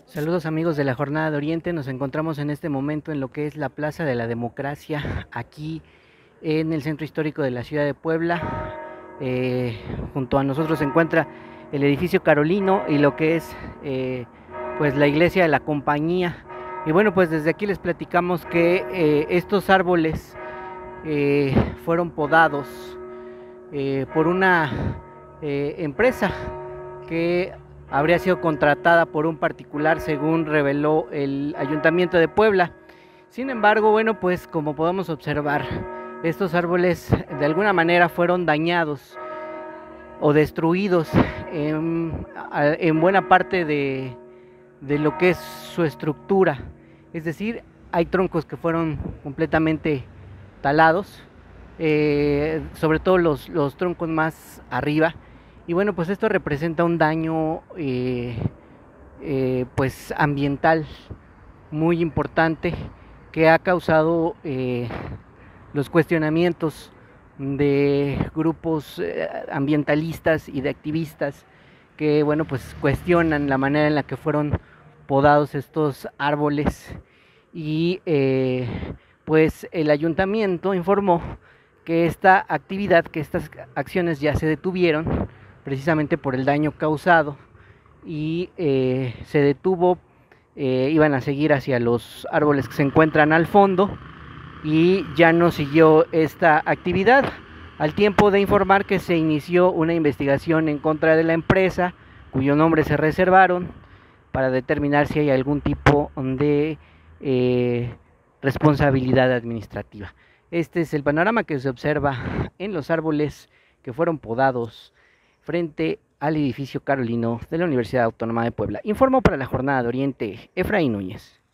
Saludos amigos de la Jornada de Oriente, nos encontramos en este momento en lo que es la Plaza de la Democracia, aquí en el centro histórico de la ciudad de Puebla. Junto a nosotros se encuentra el edificio Carolino y lo que es pues la iglesia de la Compañía. Y bueno, pues desde aquí les platicamos que estos árboles fueron podados por una empresa que habría sido contratada por un particular, según reveló el Ayuntamiento de Puebla. Sin embargo, bueno, pues como podemos observar, estos árboles de alguna manera fueron dañados o destruidos en buena parte de lo que es su estructura. Es decir, hay troncos que fueron completamente talados, sobre todo los troncos más arriba. Y bueno, pues esto representa un daño pues ambiental muy importante que ha causado los cuestionamientos de grupos ambientalistas y de activistas que bueno pues cuestionan la manera en la que fueron podados estos árboles y pues el ayuntamiento informó que esta actividad, que estas acciones ya se detuvieron precisamente por el daño causado y se detuvo, iban a seguir hacia los árboles que se encuentran al fondo y ya no siguió esta actividad, al tiempo de informar que se inició una investigación en contra de la empresa cuyo nombre se reservaron para determinar si hay algún tipo de responsabilidad administrativa. Este es el panorama que se observa en los árboles que fueron podados frente al edificio Carolino de la Universidad Autónoma de Puebla. Informó para la Jornada de Oriente Efraín Núñez.